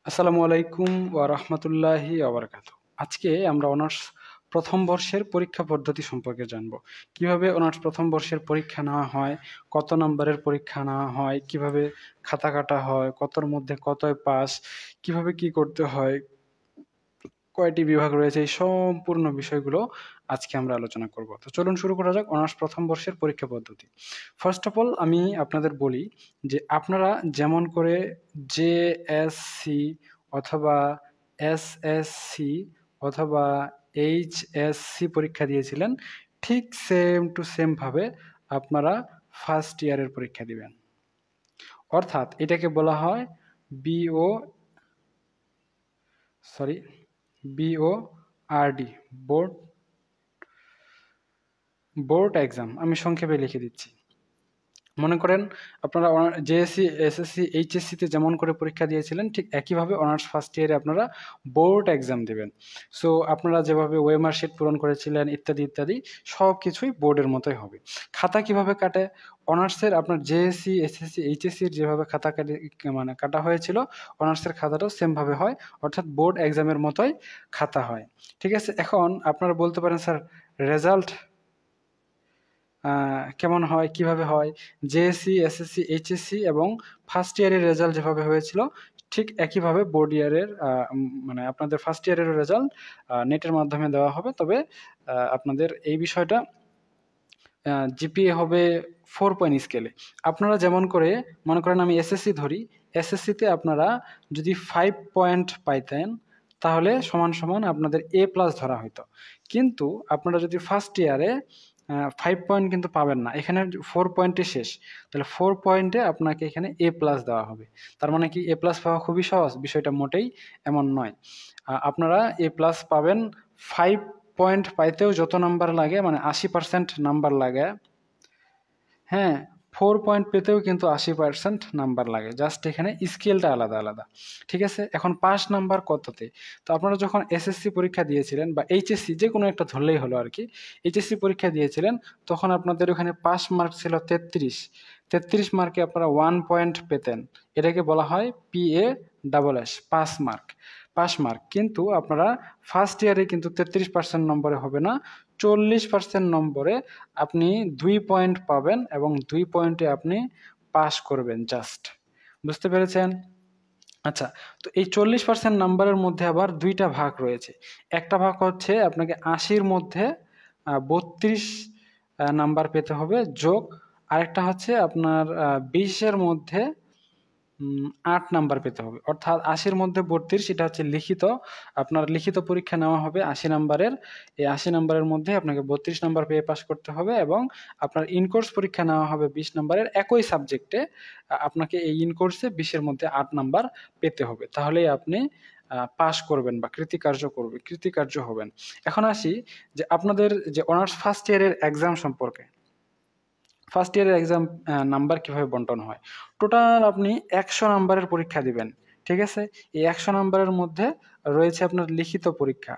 আসসালামু আলাইকুম ওয়া রাহমাতুল্লাহি ওয়া বারাকাতুহু। আজকে আমরা অনার্স প্রথম বর্ষের পরীক্ষা পদ্ধতি সম্পর্কে জানব। কিভাবে অনার্স প্রথম বর্ষের পরীক্ষা নেওয়া হয়, কত নম্বরের পরীক্ষা নেওয়া হয়, কিভাবে খাতা কাটা হয়, কতর মধ্যে কতয় পাস, কিভাবে কি করতে হয়, কয়টি বিভাগ রয়েছে, এই সম্পূর্ণ বিষয়গুলো আজকে আমরা আলোচনা করব। তো চলুন শুরু করা যাক অনার্স প্রথম বর্ষের পরীক্ষা পদ্ধতি। ফার্স্ট অফ অল আমি আপনাদের বলি যে আপনারা যেমন করে জেএসসি অথবা এসএসসি অথবা এইচএসসি পরীক্ষা দিয়েছিলেন, ঠিক সেম টু সেম ভাবে আপনারা ফার্স্ট ইয়ারের পরীক্ষা দিবেন। অর্থাৎ এটাকে বলা হয় B O sorry B O R D, board board exam. আমি সংক্ষেপে লিখে দিচ্ছি। মনে করেন আপনারা জেএসসি, এসএসসি, এইচএসসিতে যেমন করে পরীক্ষা দিয়েছিলেন, ঠিক একইভাবে অনার্স ফার্স্ট ইয়ারে আপনারা বোর্ড এক্সাম দেবেন। সো আপনারা যেভাবে ওয়েমার শিট পূরণ করেছিলেন ইত্যাদি ইত্যাদি সব কিছুই বোর্ডের মতোই হবে। খাতা কিভাবে কাটে? অনার্সের আপনার জেএসসি, এসএসসি, এইচএসসির যেভাবে খাতা কাটা হয়েছিল, অনার্সের খাতাটাও সেমভাবে হয়, অর্থাৎ বোর্ড এক্সামের মতোই খাতা হয়। ঠিক আছে, এখন আপনারা বলতে পারেন স্যার রেজাল্ট কেমন হয়, কিভাবে হয়? জেএসসি, এসএসসি, এইচএসসি এবং ফার্স্ট ইয়ারের রেজাল্ট যেভাবে হয়েছিল, ঠিক একইভাবে বোর্ড ইয়ারের মানে আপনাদের ফার্স্ট ইয়ারের রেজাল্ট নেটের মাধ্যমে দেওয়া হবে। তবে আপনাদের এই বিষয়টা জিপিএ হবে 4 পয়েন্ট স্কেলে। আপনারা যেমন করে মনে করেন আমি এসএসসি ধরি, এসএসসিতে আপনারা যদি 5 পয়েন্ট পাইতেন তাহলে সমান সমান আপনাদের এ প্লাস ধরা হইতো। কিন্তু আপনারা যদি ফার্স্ট ইয়ারে 5 পয়েন্ট কিন্তু পাবেন না, এখানে 4 পয়েন্টে শেষ। তাহলে 4 পয়েন্টে আপনাকে এখানে এ প্লাস দেওয়া হবে। তার মানে কি এ প্লাস পাওয়া খুবই সহজ? বিষয়টা মোটেই এমন নয়। আপনারা এ প্লাস পাবেন 5 পয়েন্ট পাইতেও যত নাম্বার লাগে, মানে 80% নাম্বার লাগে। হ্যাঁ, 4 পয়েন্ট পেতেও কিন্তু 80% নাম্বার লাগে, জাস্ট এখানে স্কেলটা আলাদা আলাদা। ঠিক আছে, এখন পাস নাম্বার কততে? তো আপনারা যখন এসএসসি পরীক্ষা দিয়েছিলেন বা এইচএসসি যে কোনো একটা ধরলেই হলো আর কি, এইচএসসি পরীক্ষা দিয়েছিলেন, তখন আপনাদের ওখানে পাস মার্ক ছিল 33। 33 মার্কে আপনারা 1 পয়েন্ট পেতেন। এটাকে বলা হয় PA pass mark. Pass mark কিন্তু আপনারা ফার্স্ট ইয়ারে কিন্তু 33% নম্বরে হবে না, 40% নম্বরে আপনি 2 পয়েন্ট পাবেন এবং 2 পয়েন্টে আপনি পাস করবেন জাস্ট। বুঝতে পেরেছেন? আচ্ছা, তো এই 40% নাম্বারের মধ্যে আবার দুইটা ভাগ রয়েছে। একটা ভাগ হচ্ছে আপনাকে 80-র মধ্যে 32 নাম্বার পেতে হবে যোগ, আরেকটা হচ্ছে আপনার 20-এর মধ্যে 8 নাম্বার পেতে হবে। অর্থাৎ 80-র মধ্যে 32, এটা হচ্ছে লিখিত। আপনার লিখিত পরীক্ষা নেওয়া হবে 80 নাম্বারের। এই 80 নাম্বারের মধ্যে আপনাকে 32 নাম্বার পেয়ে পাস করতে হবে এবং আপনার ইন কোর্স পরীক্ষা নেওয়া হবে 20 নাম্বারের একই সাবজেক্টে। আপনাকে এই ইন কোর্সে 20-এর মধ্যে 8 নাম্বার পেতে হবে। তাহলেই আপনি পাস করবেন বা কৃতিকার্য হবেন। এখন আসি যে আপনাদের যে অনার্স ফার্স্ট ইয়ারের এক্সাম সম্পর্কে। ফার্স্ট ইয়ারের এক্সাম নাম্বার কিভাবে বন্টন হয়? টোটাল আপনি 100 নাম্বারের পরীক্ষা দিবেন। ঠিক আছে, এই 100 নাম্বারের মধ্যে রয়েছে আপনার লিখিত পরীক্ষা।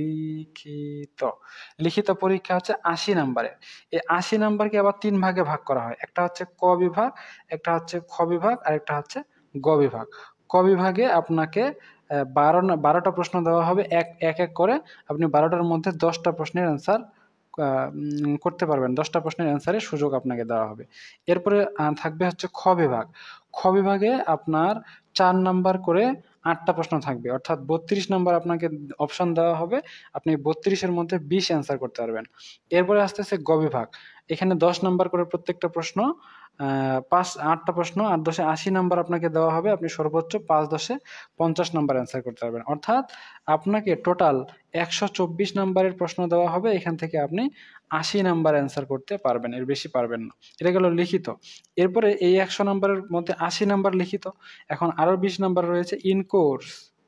লিখিত লিখিত পরীক্ষা হচ্ছে 80 নাম্বারের। এই 80 নাম্বারকে আবার 3 ভাগে ভাগ করা হয়। একটা হচ্ছে ক বিভাগ, একটা হচ্ছে খ বিভাগ, আর একটা হচ্ছে গ বিভাগ। ক বিভাগে আপনাকে 12টা প্রশ্ন দেওয়া হবে, এক এক করে। আপনি 12টার মধ্যে 10টা প্রশ্নের অ্যান্সার করতে পারবেন। 10টা প্রশ্নের অ্যান্সারের সুযোগ আপনাকে দেওয়া হবে। এরপরে থাকবে হচ্ছে খ বিভাগ। খ বিভাগে আপনার 4 নাম্বার করে 8টা প্রশ্ন থাকবে, অর্থাৎ 32 নাম্বার আপনাকে অপশন দেওয়া হবে। আপনি 32-এর মধ্যে 20 অ্যান্সার করতে পারবেন। এরপরে আসতেছে গ বিভাগ। এখানে 10 নাম্বার করে প্রত্যেকটা প্রশ্ন, 8টা প্রশ্ন, 8 × 10 = 80 নাম্বার আপনাকে দেওয়া হবে। আপনি সর্বোচ্চ 5 × 10 = 50 নাম্বার অ্যান্সার করতে পারবেন। অর্থাৎ আপনাকে টোটাল 124 নাম্বারের প্রশ্ন দেওয়া হবে, এখান থেকে আপনি 80 নাম্বার অ্যান্সার করতে পারবেন, এর বেশি পারবেন না। এটা গেল লিখিত। এরপরে এই 100 নাম্বারের মধ্যে 80 নাম্বার লিখিত। এখন আরো 20 নাম্বার রয়েছে ইন কোর্স।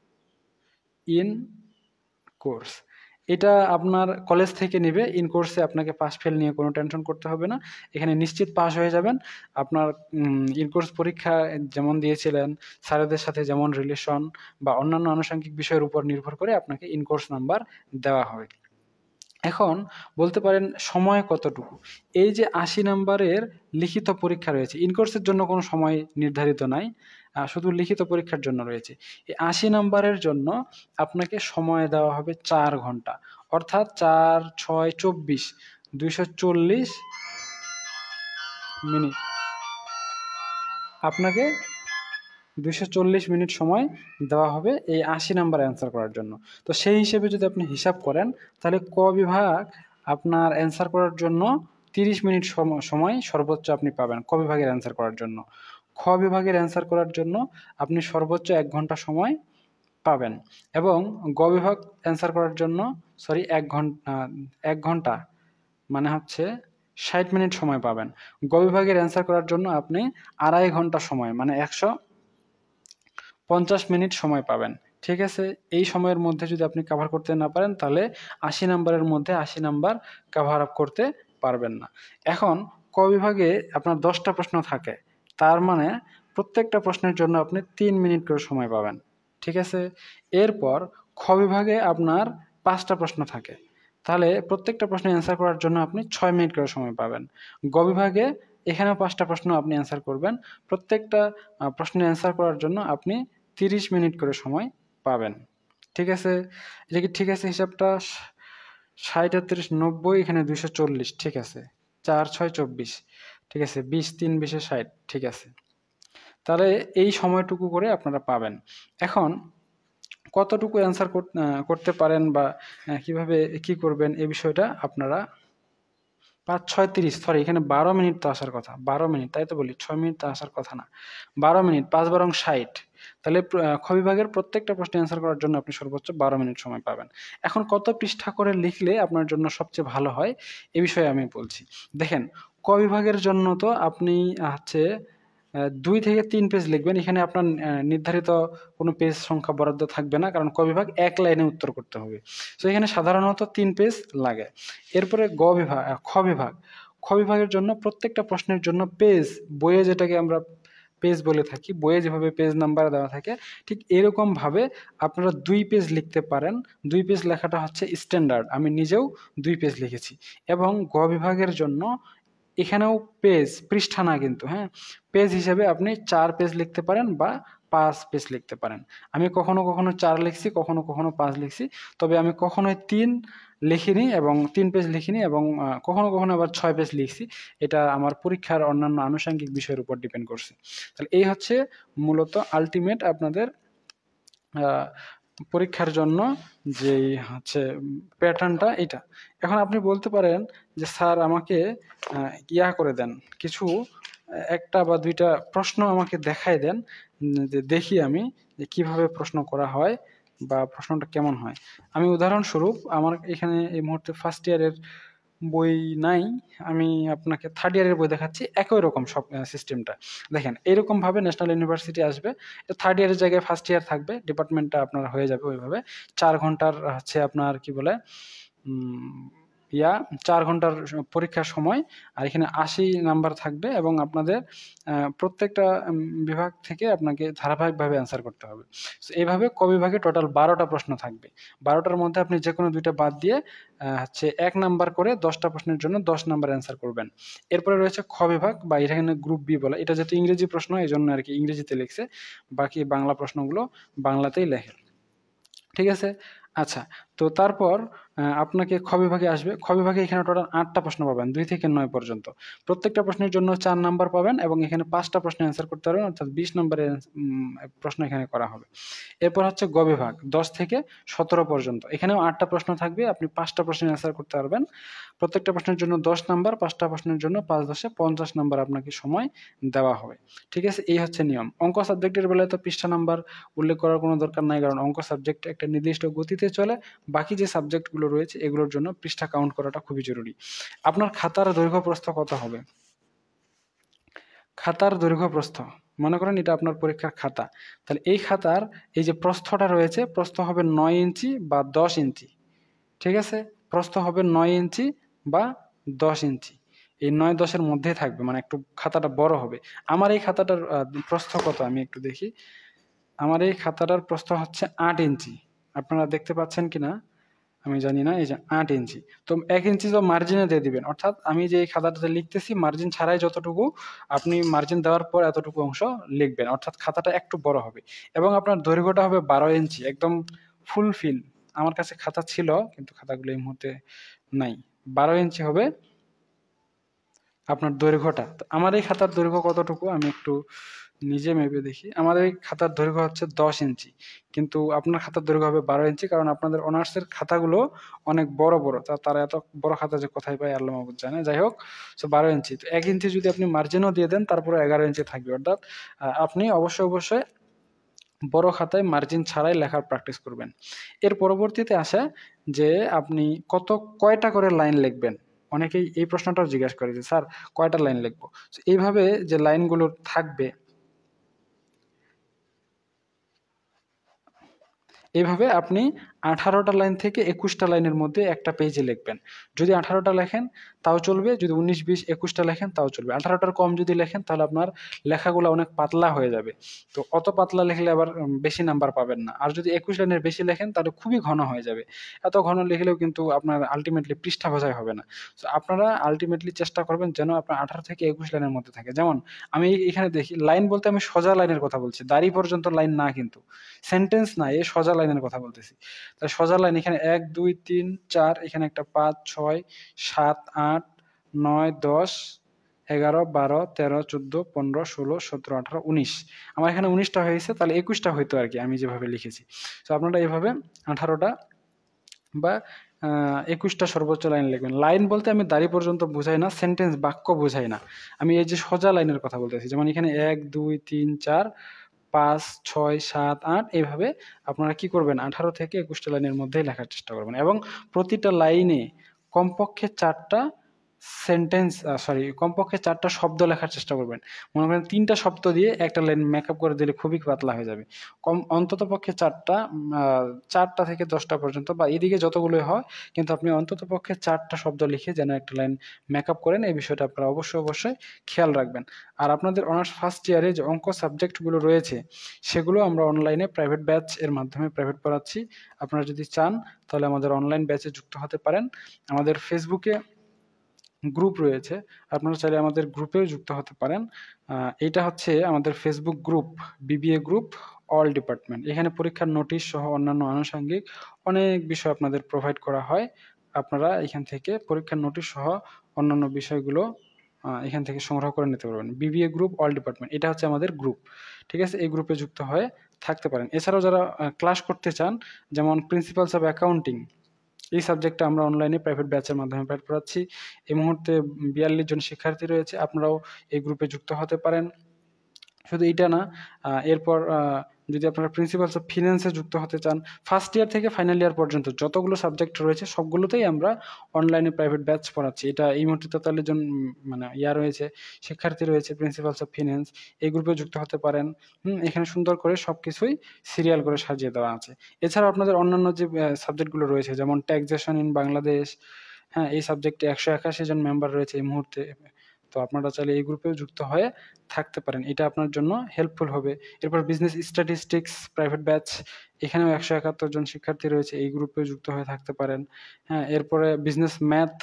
ইন কোর্স এটা আপনার কলেজ থেকে নেবে। ইন কোর্সে আপনাকে পাস ফেল নিয়ে কোনো টেনশন করতে হবে না, এখানে নিশ্চিত পাস হয়ে যাবেন। আপনার ইন কোর্স পরীক্ষা যেমন দিয়েছিলেন, স্যারেদের সাথে যেমন রিলেশন বা অন্যান্য আনুষঙ্গিক বিষয়ের উপর নির্ভর করে আপনাকে ইন কোর্স নাম্বার দেওয়া হবে। এখন বলতে পারেন সময় কতটুকু? এই যে 80 নাম্বারের লিখিত পরীক্ষা রয়েছে, ইন কোর্সের জন্য কোনো সময় নির্ধারিত নাই। শুধু লিখিত পরীক্ষার জন্য রয়েছে। এই 80 নাম্বারের জন্য আপনাকে সময় দেওয়া হবে 4 ঘন্টা, অর্থাৎ 4, 6, 24, 240 মিনিট। আপনাকে 240 মিনিট সময় দেওয়া হবে এই 80 নাম্বার অ্যান্সার করার জন্য। তো সেই হিসেবে যদি আপনি হিসাব করেন, তাহলে ক বিভাগ আপনার অ্যান্সার করার জন্য 30 মিনিট সময় সর্বোচ্চ আপনি পাবেন ক বিভাগের অ্যান্সার করার জন্য। খ বিভাগের অ্যান্সার করার জন্য আপনি সর্বোচ্চ 1 ঘন্টা সময় পাবেন, এবং গ বিভাগ অ্যান্সার করার জন্য 1 ঘন্টা মানে হচ্ছে 60 মিনিট সময় পাবেন। গ বিভাগের অ্যান্সার করার জন্য আপনি 2.5 ঘন্টা সময় মানে 150 মিনিট সময় পাবেন। ঠিক আছে, এই সময়ের মধ্যে যদি আপনি কভার করতে না পারেন, তাহলে 80 নাম্বারের মধ্যে 80 নাম্বার কভার আপ করতে পারবেন না। এখন ক বিভাগে আপনার 10টা প্রশ্ন থাকে, তার মানে প্রত্যেকটা প্রশ্নের জন্য আপনি 3 মিনিট করে সময় পাবেন। ঠিক আছে, এরপর খ বিভাগে আপনার 5টা প্রশ্ন থাকে, তাহলে প্রত্যেকটা প্রশ্নের অ্যান্সার করার জন্য আপনি 6 মিনিট করে সময় পাবেন। গ বিভাগে এখানেও 5টা প্রশ্ন আপনি অ্যান্সার করবেন, প্রত্যেকটা প্রশ্নের অ্যান্সার করার জন্য আপনি 30 মিনিট করে সময় পাবেন। ঠিক আছে, এটা কি ঠিক আছে? হিসাবটা 60, 38, 90, এখানে 240। ঠিক আছে, 4, 6, 24। ঠিক আছে, 20, 3, 20, 60। ঠিক আছে, তাহলে এই সময়টুকু করে আপনারা পাবেন। এখন কতটুকু অ্যান্সার করতে পারেন বা কিভাবে কি করবেন, এই বিষয়টা আপনারা 5, 6, 30, সরি এখানে 12 মিনিট তো আসার কথা, 12 মিনিট, তাই তো বলি 6 মিনিট তো আসার কথা না, 12 মিনিট, 5 বারং 60। তাহলে খ বিভাগের প্রত্যেকটা প্রশ্নের অ্যান্সার করার জন্য আপনি সর্বোচ্চ 12 মিনিট সময় পাবেন। এখন কত পৃষ্ঠা করে লিখলে আপনার জন্য সবচেয়ে ভালো হয়, এ বিষয়ে আমি বলছি। দেখেন, ক বিভাগের জন্য তো আপনি হচ্ছে 2 থেকে 3 পেজ লিখবেন। এখানে আপনার নির্ধারিত কোনো পেজ সংখ্যা বরাদ্দ থাকবে না, কারণ ক বিভাগ 1 লাইনে উত্তর করতে হবে। তো এখানে সাধারণত 3 পেজ লাগে। এরপরে খ বিভাগের জন্য প্রত্যেকটা প্রশ্নের জন্য পেজ, বইয়ে যেটাকে আমরা পেজ বলে থাকি, বইয়ে যেভাবে পেজ নাম্বার দেওয়া থাকে, ঠিক এরকমভাবে আপনারা 2 পেজ লিখতে পারেন। 2 পেজ লেখাটা হচ্ছে স্ট্যান্ডার্ড, আমি নিজেও 2 পেজ লিখেছি। এবং গ বিভাগের জন্য এখানেও পেজ, পৃষ্ঠা না কিন্তু, হ্যাঁ, পেজ হিসেবে আপনি 4 পেজ লিখতে পারেন বা 5 পেজ লিখতে পারেন। আমি কখনো কখনো 4 লিখছি, কখনো কখনো 5 লিখছি, তবে আমি কখনোই 3 লিখিনি এবং 3 পেজ লিখিনি, এবং কখনো কখনো আবার 6 পেজ লিখছি। এটা আমার পরীক্ষার অন্যান্য আনুষঙ্গিক বিষয়ের উপর ডিপেন্ড করছে। তাহলে এই হচ্ছে মূলত আলটিমেট আপনাদের পরীক্ষার জন্য যেই হচ্ছে প্যাটার্নটা এটা। এখন আপনি বলতে পারেন যে স্যার আমাকে ইয়া করে দেন, কিছু 1টা বা 2টা প্রশ্ন আমাকে দেখাই দেন, যে দেখি আমি যে কিভাবে প্রশ্ন করা হয় বা প্রশ্নটা কেমন হয়। আমি উদাহরণস্বরূপ, আমার এখানে এই মুহূর্তে ফার্স্ট ইয়ারের বই নাই, আমি আপনাকে থার্ড ইয়ারের বই দেখাচ্ছি। একই রকম সব সিস্টেমটা। দেখেন, এরকম ভাবে ন্যাশনাল ইউনিভার্সিটি আসবে, থার্ড ইয়ারের জায়গায় ফার্স্ট ইয়ার থাকবে, ডিপার্টমেন্টটা আপনার হয়ে যাবে ওইভাবে। 4 ঘন্টার হচ্ছে আপনার কি বলে 4 ঘন্টার পরীক্ষার সময়, আর এখানে 80 নাম্বার থাকবে, এবং আপনাদের প্রত্যেকটা বিভাগ থেকে আপনাকে ধারাবাহিকভাবে অ্যান্সার করতে হবে। এইভাবে ক বিভাগে টোটাল 12টা প্রশ্ন থাকবে। 12টার মধ্যে আপনি যে কোনো 2টা বাদ দিয়ে হচ্ছে 1 নাম্বার করে 10টা প্রশ্নের জন্য 10 নাম্বার অ্যান্সার করবেন। এরপরে রয়েছে খ বিভাগ, বা এখানে গ্রুপ বি বলে, এটা যেহেতু ইংরেজি প্রশ্ন এই জন্য আর কি ইংরেজিতে লিখছে, বাকি বাংলা প্রশ্নগুলো বাংলাতেই লেখে। ঠিক আছে, আচ্ছা। তো তারপর আপনাকে খ বিভাগে আসবে। খ বিভাগে এখানে টোটাল 8টা প্রশ্ন পাবেন, 2 থেকে 9 পর্যন্ত। প্রত্যেকটা প্রশ্নের জন্য 4 নাম্বার পাবেন, এবং এখানে 5টা প্রশ্নের অ্যান্সার করতে পারবেন, অর্থাৎ 20 নম্বরের প্রশ্ন এখানে করা হবে। এরপর হচ্ছে গ বিভাগ, 10 থেকে 17 পর্যন্ত। এখানেও 8টা প্রশ্ন থাকবে, আপনি 5টা প্রশ্নের অ্যান্সার করতে পারবেন। প্রত্যেকটা প্রশ্নের জন্য 10 নাম্বার, 5টা প্রশ্নের জন্য 5 10 50 নাম্বার আপনাকে সময় দেওয়া হবে। ঠিক আছে, এই হচ্ছে নিয়ম। অঙ্ক সাবজেক্টের বেলায় তো পৃষ্ঠা নাম্বার উল্লেখ করার কোনো দরকার নাই, কারণ অঙ্ক সাবজেক্ট একটা নির্দিষ্ট গতিতে চলে। বাকি যে সাবজেক্টগুলো রয়েছে এগুলোর জন্য পৃষ্ঠা কাউন্ট করাটা খুবই জরুরি। আপনার খাতার দৈর্ঘ্য প্রস্থ কত হবে? খাতার দৈর্ঘ্য প্রস্থ, মনে করেন এটা আপনার পরীক্ষার খাতা, তাহলে এই খাতার এই যে প্রস্থটা রয়েছে, প্রস্থ হবে 9 ইঞ্চি বা 10 ইঞ্চি। ঠিক আছে, প্রস্থ হবে 9 ইঞ্চি বা 10 ইঞ্চি, এই 9-10-এর মধ্যে থাকবে, মানে একটু খাতাটা বড় হবে। আমার এই খাতাটার প্রস্থ কত আমি একটু দেখি। আমার এই খাতাটার প্রস্থ হচ্ছে 8 ইঞ্চি। আপনারা দেখতে পাচ্ছেন কিনা আমি জানি না, এই যে 8 ইঞ্চি। তো 1 ইঞ্চি তো মার্জিনে দিয়ে দিবেন, অর্থাৎ আমি যে এই খাতাটাতে লিখতেছি মার্জিন ছাড়াই যতটুকু, আপনি মার্জিন দেওয়ার পর এতটুকু অংশ লিখবেন, অর্থাৎ খাতাটা একটু বড় হবে। এবং আপনার দৈর্ঘ্যটা হবে 12 ইঞ্চি, একদম ফুলফিল। আমার কাছে খাতা ছিল কিন্তু খাতাগুলো এই মুহূর্তে নাই। 12 ইঞ্চি হবে আপনার দৈর্ঘ্যটা। তো আমার এই খাতার দৈর্ঘ্য কতটুকু আমি একটু নিজে মেপে দেখি। আমার এই খাতার দৈর্ঘ্য হচ্ছে 10 ইঞ্চি, কিন্তু আপনার খাতার দৈর্ঘ্য হবে 12 ইঞ্চি, কারণ আপনাদের অনার্সের খাতাগুলো অনেক বড় বড়, তারা এত বড় খাতা যে কোথায় পায় আল্লাহ মাহবুব জানে। যাই হোক, সো 12 ইঞ্চি। তো 1 ইঞ্চি যদি আপনি মার্জিনও দিয়ে দেন তারপরে 11 ইঞ্চি থাকবে, অর্থাৎ আপনি অবশ্যই বড় খাতায় মার্জিন ছাড়াই লেখার প্র্যাকটিস করবেন। এর পরবর্তীতে আসে যে আপনি কয়টা করে লাইন লিখবেন। অনেকেই এই প্রশ্নটাও জিজ্ঞাসা করে যে স্যার কয়টা লাইন লিখবো। এইভাবে যে লাইনগুলো থাকবে, এইভাবে আপনি 18টা লাইন থেকে 21টা লাইনের মধ্যে একটা পেজে লিখবেন। যদি 18টা লেখেন তাও চলবে, যদি 19, 20, 21টা লেখেন তাও চলবে। 18টার কম যদি লেখেন তাহলে আপনার লেখাগুলো অনেক পাতলা হয়ে যাবে। তো অত পাতলা লিখলে আবার বেশি নাম্বার পাবেন না। আর যদি 21 লাইনের বেশি লেখেন তাহলে খুবই ঘন হয়ে যাবে। এত ঘন লিখলেও কিন্তু আপনার আলটিমেটলি পৃষ্ঠা বোঝাই হবে না। তো আপনারা আলটিমেটলি চেষ্টা করবেন যেন আপনার 18 থেকে 21 লাইনের মধ্যে থাকে। যেমন আমি এখানে দেখি, লাইন বলতে আমি সোজা লাইনের কথা বলছি, দাড়ি পর্যন্ত লাইন না, কিন্তু সেন্টেন্স না, এই সোজা লাইনের কথা বলতেছি। তাহলে সোজা লাইন এখানে 1, 2, 3, 4, এখানে একটা 5, 6, 7, 8, 9, 10, 11, 12, 13, 14, 15, 16, 17, 18, 19। আমার এখানে 19টা হয়েছে, তাহলে 21টা হইতো আর কি আমি যেভাবে লিখেছি। তো আপনারা এইভাবে 18টা বা 21টা সর্বোচ্চ লাইন লিখবেন। লাইন বলতে আমি দাড়ি পর্যন্ত বুঝাই না, সেন্টেন্স বাক্য বুঝাই না, আমি এই যে সোজা লাইনের কথা বলতেছি। যেমন এখানে 1, 2, 3, 4, 5, 6, 7, 8, এইভাবে আপনারা কি করবেন, 18 থেকে 21টা লাইনের মধ্যেই লেখার চেষ্টা করবেন। এবং প্রতিটা লাইনে কমপক্ষে 4টা সেন্টেন্স, কমপক্ষে 4টা শব্দ লেখার চেষ্টা করবেন। মনে করেন 3টা শব্দ দিয়ে একটা লাইন মেকআপ করে দিলে খুবই পাতলা হয়ে যাবে। অন্তত পক্ষে 4টা থেকে 10টা পর্যন্ত, বা এদিকে যতগুলোই হয়, কিন্তু আপনি অন্তত পক্ষে 4টা শব্দ লিখে যেন একটা লাইন মেকআপ করেন, এই বিষয়টা আপনারা অবশ্যই খেয়াল রাখবেন। আর আপনাদের অনার্স ফার্স্ট ইয়ারে যে অঙ্ক সাবজেক্টগুলো রয়েছে সেগুলো আমরা অনলাইনে প্রাইভেট ব্যাচ এর মাধ্যমে প্রাইভেট পড়াচ্ছি। আপনারা যদি চান তাহলে আমাদের অনলাইন ব্যাচে যুক্ত হতে পারেন। আমাদের ফেসবুকে গ্রুপ রয়েছে, আপনারা চাইলে আমাদের গ্রুপেও যুক্ত হতে পারেন। এটা হচ্ছে আমাদের Facebook group, BBA group all department. এখানে পরীক্ষার নোটিশ সহ অন্যান্য আনুষঙ্গিক অনেক বিষয় আপনাদের প্রোভাইড করা হয়। আপনারা এখান থেকে পরীক্ষার নোটিশ সহ অন্যান্য বিষয়গুলো এখান থেকে সংগ্রহ করে নিতে পারবেন। বিবিএ গ্রুপ অল ডিপার্টমেন্ট, এটা হচ্ছে আমাদের গ্রুপ। ঠিক আছে, এই গ্রুপে যুক্ত হয়ে থাকতে পারেন। এছাড়াও যারা ক্লাস করতে চান, যেমন প্রিন্সিপালস অফ অ্যাকাউন্টিং, এই সাবজেক্টটা আমরা অনলাইনে প্রাইভেট ব্যাচের মাধ্যমে প্রাইভেট পড়াচ্ছি। এই মুহূর্তে 42 জন শিক্ষার্থী রয়েছে, আপনারাও এই গ্রুপে যুক্ত হতে পারেন। শুধু এইটা না, এরপর যদি আপনারা প্রিন্সিপালস অফ ফিন্যান্সে যুক্ত হতে চান, ফার্স্ট ইয়ার থেকে ফাইনাল ইয়ার পর্যন্ত যতগুলো সাবজেক্ট রয়েছে সবগুলোতেই আমরা অনলাইনে প্রাইভেট ব্যাচ পড়াচ্ছি। এটা এই মুহূর্তে 43 জন মানে রয়েছে, শিক্ষার্থী রয়েছে প্রিন্সিপালস অফ ফিন্যান্স, এই গ্রুপে যুক্ত হতে পারেন। এখানে সুন্দর করে সবকিছুই সিরিয়াল করে সাজিয়ে দেওয়া আছে। এছাড়াও আপনাদের অন্যান্য যে সাবজেক্টগুলো রয়েছে, যেমন ট্যাক্সেশন ইন বাংলাদেশ, হ্যাঁ, এই সাবজেক্টে 181 জন মেম্বার রয়েছে এই মুহূর্তে। তো আপনারা চাইলে এই গ্রুপেও যুক্ত হয়ে থাকতে পারেন, এটা আপনার জন্য হেল্পফুল হবে। এরপর বিজনেস স্ট্যাটিস্টিক্স প্রাইভেট ব্যাচ, এখানেও 171 জন শিক্ষার্থী রয়েছে, এই গ্রুপেও যুক্ত হয়ে থাকতে পারেন। হ্যাঁ, এরপরে বিজনেস ম্যাথ,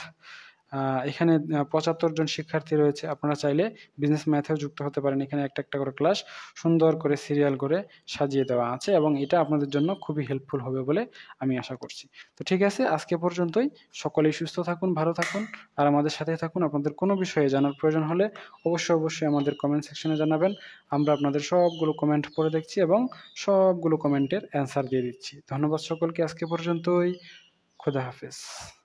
এখানে 75 জন শিক্ষার্থী রয়েছে, আপনারা চাইলে বিজনেস ম্যাথেও যুক্ত হতে পারেন। এখানে একটা একটা করে ক্লাস সুন্দর করে সিরিয়াল করে সাজিয়ে দেওয়া আছে, এবং এটা আপনাদের জন্য খুবই হেল্পফুল হবে বলে আমি আশা করছি। তো ঠিক আছে, আজকে পর্যন্তই। সকলেই সুস্থ থাকুন, ভালো থাকুন, আর আমাদের সাথে থাকুন। আপনাদের কোনো বিষয়ে জানার প্রয়োজন হলে অবশ্যই আমাদের কমেন্ট সেকশনে জানাবেন। আমরা আপনাদের সবগুলো কমেন্ট পড়ে দেখছি এবং সবগুলো কমেন্টের অ্যান্সার দিয়ে দিচ্ছি। ধন্যবাদ সকলকে, আজকে পর্যন্তই। খোদা হাফেজ।